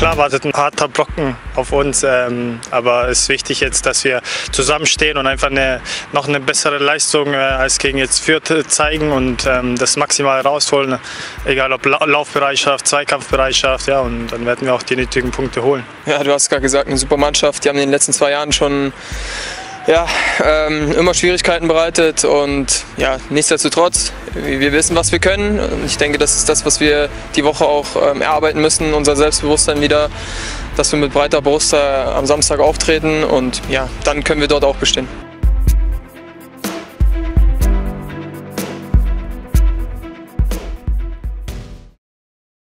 Klar wartet ein harter Brocken auf uns, aber es ist wichtig jetzt, dass wir zusammenstehen und einfach noch eine bessere Leistung als gegen jetzt Fürth zeigen und das maximal rausholen, egal ob Laufbereitschaft, Zweikampfbereitschaft, ja, und dann werden wir auch die nötigen Punkte holen. Ja, du hast gerade gesagt, eine super Mannschaft, die haben in den letzten 2 Jahren schon immer Schwierigkeiten bereitet und ja, nichtsdestotrotz, wir wissen, was wir können und ich denke, das ist das, was wir die Woche auch erarbeiten müssen, unser Selbstbewusstsein wieder, dass wir mit breiter Brust am Samstag auftreten und ja, dann können wir dort auch bestehen.